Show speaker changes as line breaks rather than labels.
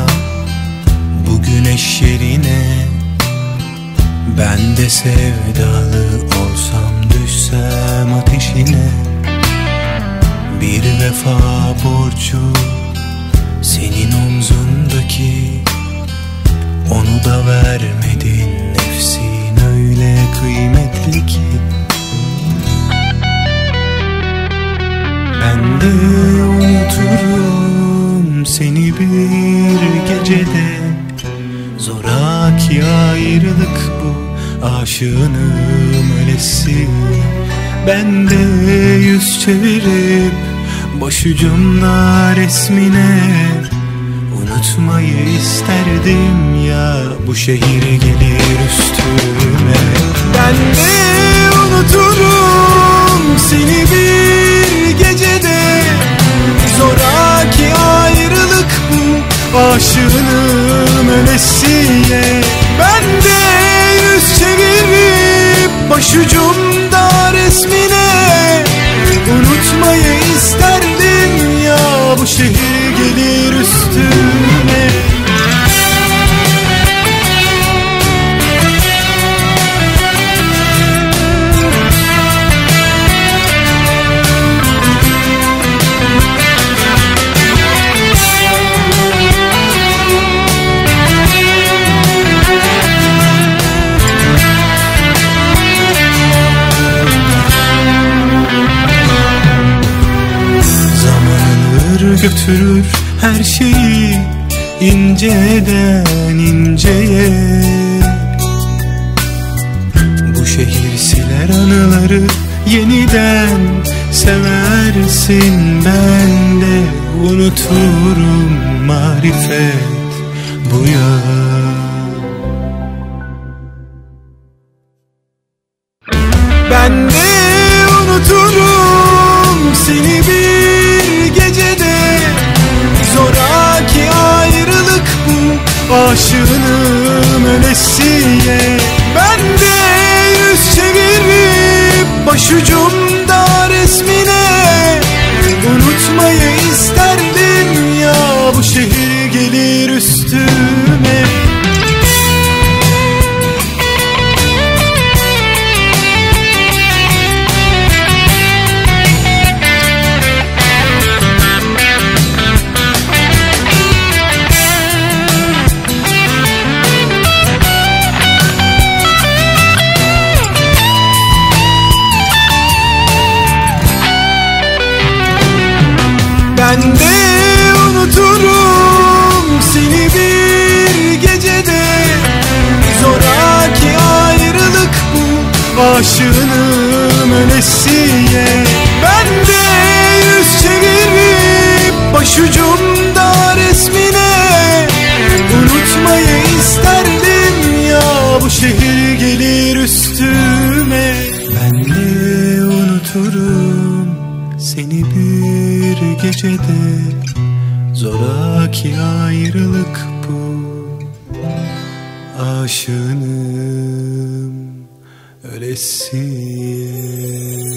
bu güneş yerine ben de sevdalı olsam, düşsem ateşine. Bir vefa borcu senin omzundaki, onu da vermedin, nefsin öyle kıymetli ki. Ben de unuturum seni bir gecede, zoraki ayrılık bu, aşığınım ölesi. Ben de yüz çevirip başucumda resmine, unutmayı isterdim ya, bu şehir gelir üstüme. Ben de unuturum seni bir gecede, zoraki ayrılık bu, aşığınım ölesiye. Ben de yüz çevirip başucumda resmine, unutmayı isterdim ya, bu şehir gelir üstüme. Götürür her şeyi inceden inceye, bu şehir siler anıları, yeniden seversin. Ben de unuturum marifet bu ya. Ben de unuturum seni bir gecede, zoraki ayrılık bu, aşığınım ölesiye. Ben de yüz çevirip başucumda resmine, unutmayı isterdim ya, bu şehir gelir üstüme. Ben de unuturum seni bir gecede, zoraki ayrılık bu, aşığınım ölesiye. Ben de yüz çevirip başucumda resmine, unutmayı isterdim ya, bu şehir gelir üstüme. Ben de unuturum seni bir gecede, zoraki ayrılık bu, aşığınım ölesiye.